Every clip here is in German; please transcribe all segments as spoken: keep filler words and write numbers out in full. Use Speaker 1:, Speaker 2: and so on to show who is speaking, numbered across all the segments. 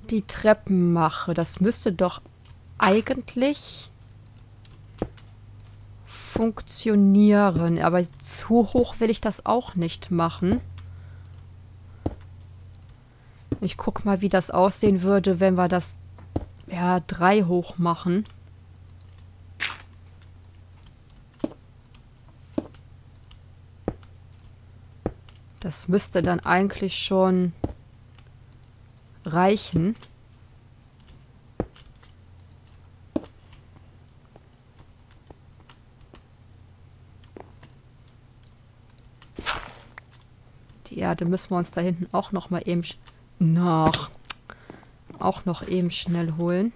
Speaker 1: die Treppen mache. Das müsste doch eigentlich funktionieren. Aber zu hoch will ich das auch nicht machen. Ich guck mal, wie das aussehen würde, wenn wir das ja drei hoch machen. Das müsste dann eigentlich schon reichen. Die Erde müssen wir uns da hinten auch noch mal eben noch auch noch eben schnell holen.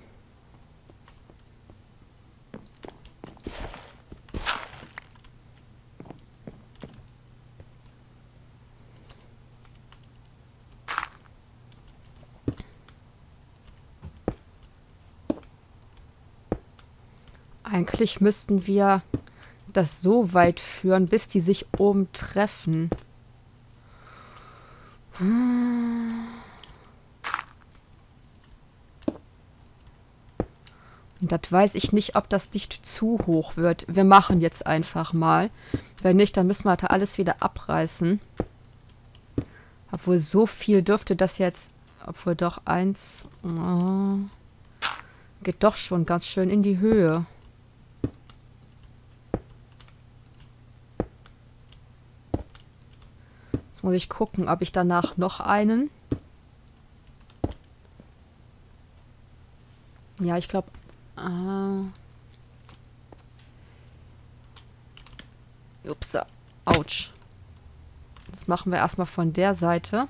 Speaker 1: Eigentlich müssten wir das so weit führen, bis die sich oben treffen. Und das weiß ich nicht, ob das nicht zu hoch wird. Wir machen jetzt einfach mal. Wenn nicht, dann müssen wir da alles wieder abreißen. Obwohl, so viel dürfte das jetzt... Obwohl doch eins... Oh, geht doch schon ganz schön in die Höhe. Jetzt muss ich gucken, ob ich danach noch einen... Ja, ich glaube... Uh, ups, ouch. Das machen wir erstmal von der Seite.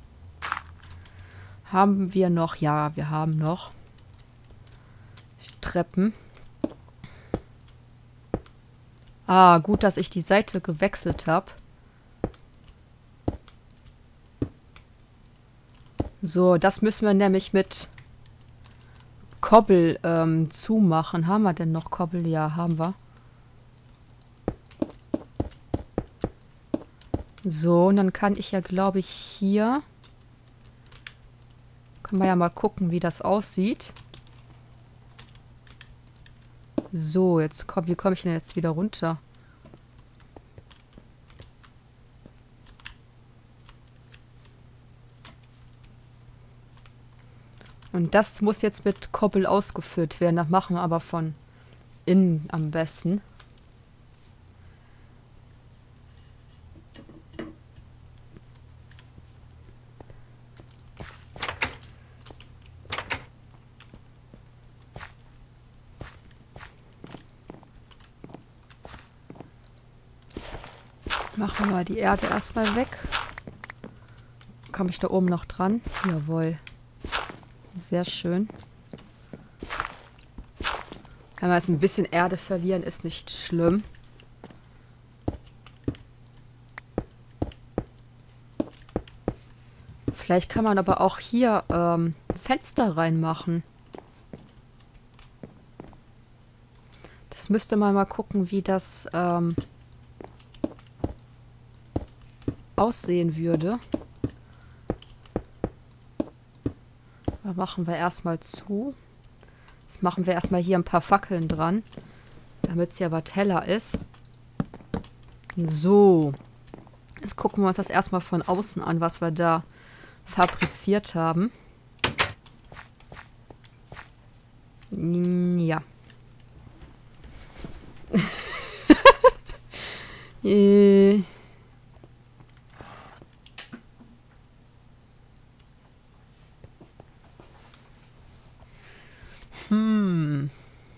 Speaker 1: Haben wir noch? Ja, wir haben noch Treppen. Ah, gut, dass ich die Seite gewechselt habe. So, das müssen wir nämlich mit Kobbel ähm, zumachen. Haben wir denn noch Kobbel? Ja, haben wir. So, und dann kann ich ja, glaube ich, hier... Kann man ja mal gucken, wie das aussieht. So, jetzt komm, wie komme ich denn jetzt wieder runter? Und das muss jetzt mit Koppel ausgeführt werden. Das machen wir aber von innen am besten. Machen wir mal die Erde erstmal weg. Komme ich da oben noch dran? Jawohl. Sehr schön. Wenn wir jetzt ein bisschen Erde verlieren, ist nicht schlimm. Vielleicht kann man aber auch hier ähm, Fenster reinmachen. Das müsste man mal gucken, wie das ähm, aussehen würde. Da machen wir erstmal zu. Jetzt machen wir erstmal hier ein paar Fackeln dran, damit es hier aber heller ist. So. Jetzt gucken wir uns das erstmal von außen an, was wir da fabriziert haben. Ja. äh. Hm.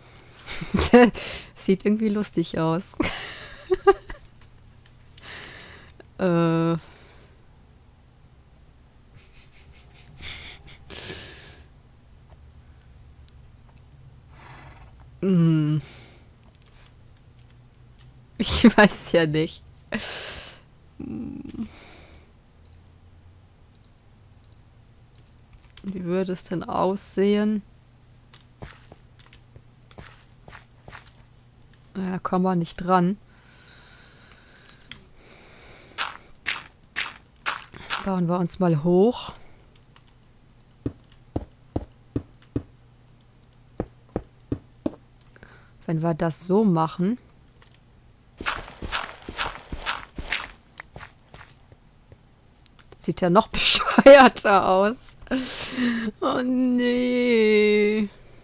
Speaker 1: Sieht irgendwie lustig aus. äh. Hm. Ich weiß ja nicht. Wie würde es denn aussehen? Da kommen wir nicht dran. Bauen wir uns mal hoch. Wenn wir das so machen. Das sieht ja noch bescheuerter aus. Oh nee.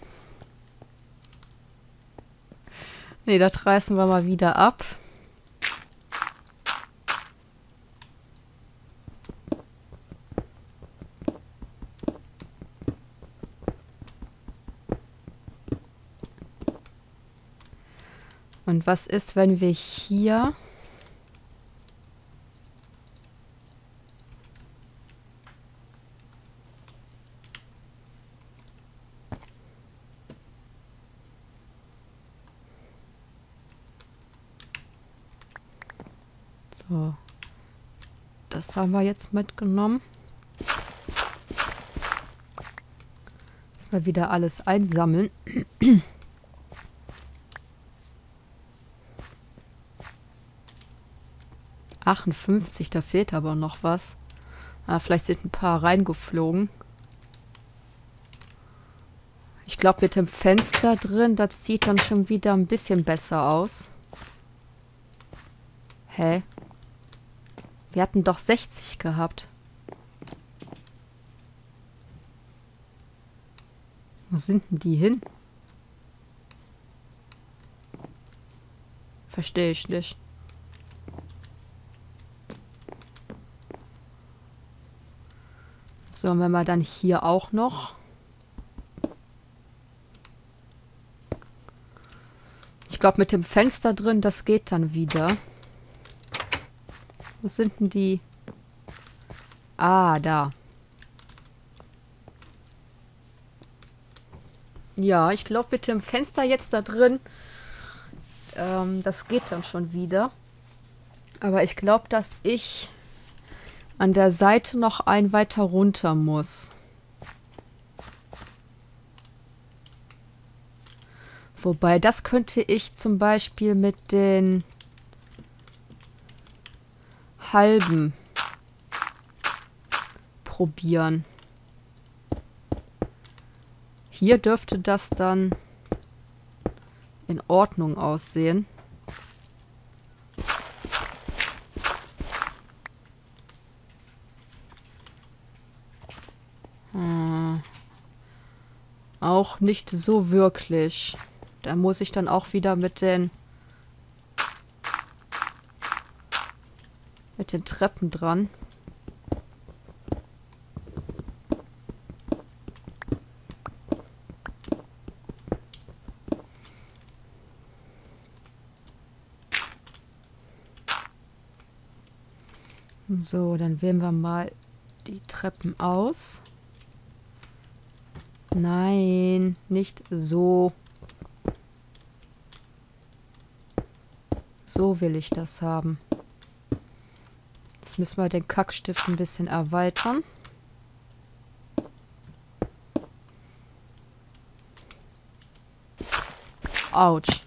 Speaker 1: Nee, das reißen wir mal wieder ab. Und was ist, wenn wir hier so, das haben wir jetzt mitgenommen. Müssen wir wieder alles einsammeln. achtundfünfzig, da fehlt aber noch was. Ah, vielleicht sind ein paar reingeflogen. Ich glaube, mit dem Fenster drin, das sieht dann schon wieder ein bisschen besser aus. Hä? Wir hatten doch sechzig gehabt. Wo sind denn die hin? Verstehe ich nicht. So, und wenn wir dann hier auch noch... Ich glaube, mit dem Fenster drin, das geht dann wieder. Wo sind denn die? Ah, da. Ja, ich glaube, mit dem Fenster jetzt da drin, ähm, das geht dann schon wieder. Aber ich glaube, dass ich an der Seite noch ein weiter runter muss. Wobei, das könnte ich zum Beispiel mit den halben probieren. Hier dürfte das dann in Ordnung aussehen. Hm. Auch nicht so wirklich. Da muss ich dann auch wieder mit den mit den Treppen dran. So, dann wählen wir mal die Treppen aus. Nein, nicht so. So will ich das haben. Jetzt müssen wir den Kackstift ein bisschen erweitern. Autsch.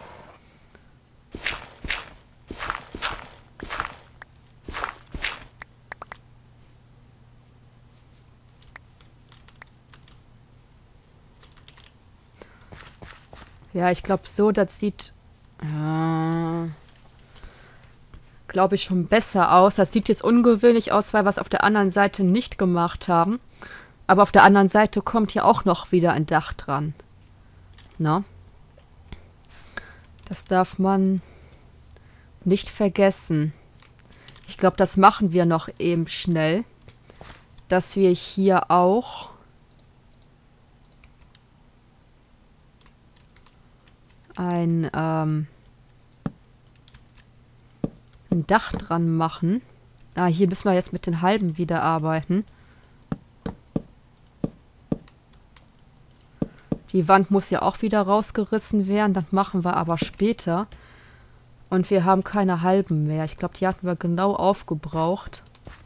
Speaker 1: Ja, ich glaube so, das sieht, äh, glaube ich, schon besser aus. Das sieht jetzt ungewöhnlich aus, weil wir es auf der anderen Seite nicht gemacht haben. Aber auf der anderen Seite kommt ja auch noch wieder ein Dach dran. Na? Das darf man nicht vergessen. Ich glaube, das machen wir noch eben schnell. Dass wir hier auch ein, ähm, ein Dach dran machen. Ah, hier müssen wir jetzt mit den halben wieder arbeiten. Die Wand muss ja auch wieder rausgerissen werden. Das machen wir aber später. Und wir haben keine halben mehr. Ich glaube, die hatten wir genau aufgebraucht.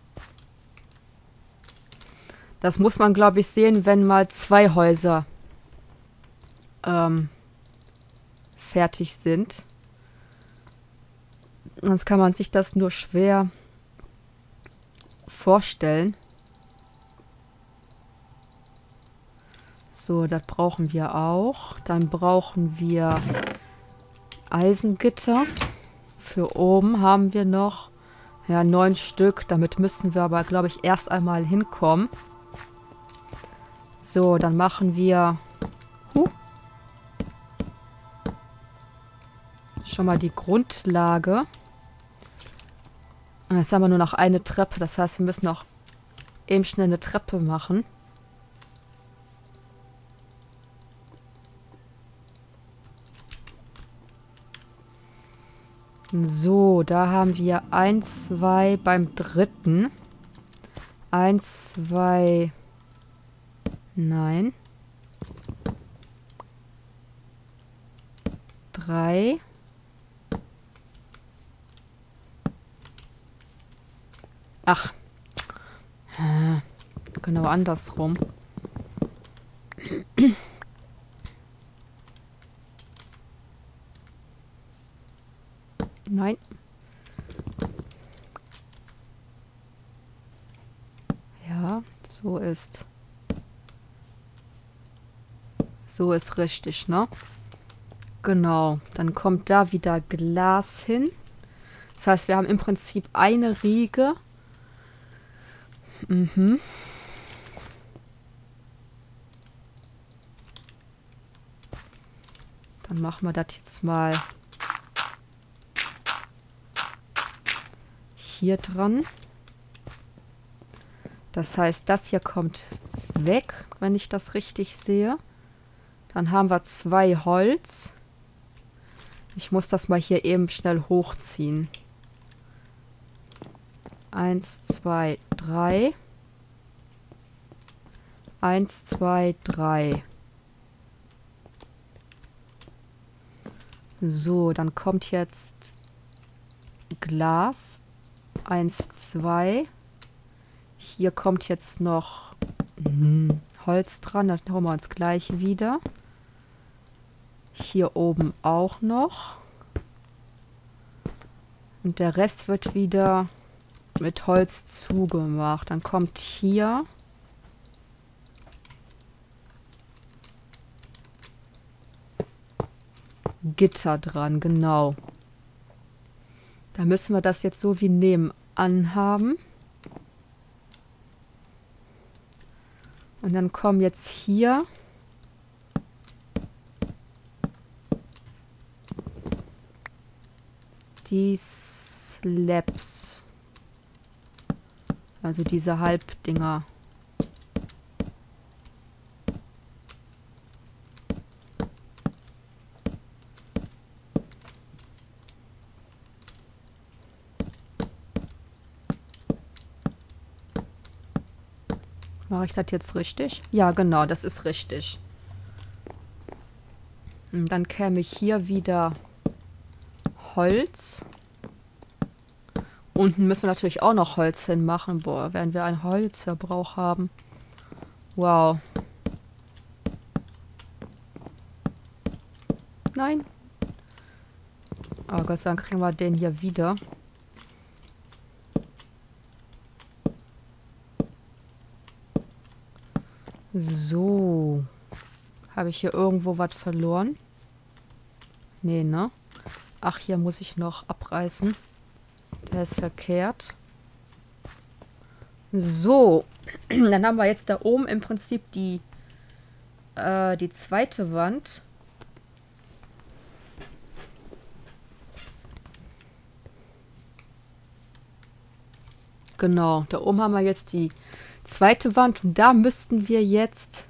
Speaker 1: Das muss man, glaube ich, sehen, wenn mal zwei Häuser ähm, fertig sind. Sonst kann man sich das nur schwer vorstellen. So, das brauchen wir auch. Dann brauchen wir Eisengitter. Für oben haben wir noch ja, neun Stück. Damit müssen wir aber, glaube ich, erst einmal hinkommen. So, dann machen wir huh, schon mal die Grundlage. Jetzt haben wir nur noch eine Treppe. Das heißt, wir müssen noch eben schnell eine Treppe machen. So, da haben wir eins, zwei beim dritten. eins, zwei. Nein. drei. Ach. Äh, genau andersrum. Nein. Ja, so ist. So ist richtig, ne? Genau. Dann kommt da wieder Glas hin. Das heißt, wir haben im Prinzip eine Riege. Mhm. Dann machen wir das jetzt mal hier dran. Das heißt, das hier kommt weg, wenn ich das richtig sehe. Dann haben wir zwei Holz. Ich muss das mal hier eben schnell hochziehen. Eins, zwei, drei. Eins, zwei, drei. So, dann kommt jetzt Glas. Eins, zwei. Hier kommt jetzt noch hm, Holz dran. Das holen wir uns gleich wieder. Hier oben auch noch. Und der Rest wird wieder mit Holz zugemacht. Dann kommt hier Gitter dran, genau. Da müssen wir das jetzt so wie nebenan haben. Und dann kommen jetzt hier die Slabs. Also diese Halbdinger. Mache ich das jetzt richtig? Ja, genau, das ist richtig. Und dann käme ich hier wieder Holz. Unten müssen wir natürlich auch noch Holz hinmachen. Boah, werden wir einen Holzverbrauch haben. Wow. Nein. Aber Gott sei Dank kriegen wir den hier wieder. So. Habe ich hier irgendwo was verloren? Nee, ne? Ach, hier muss ich noch abreißen. Der ist verkehrt. So. Dann haben wir jetzt da oben im Prinzip die, äh, die zweite Wand. Genau, da oben haben wir jetzt die zweite Wand und da müssten wir jetzt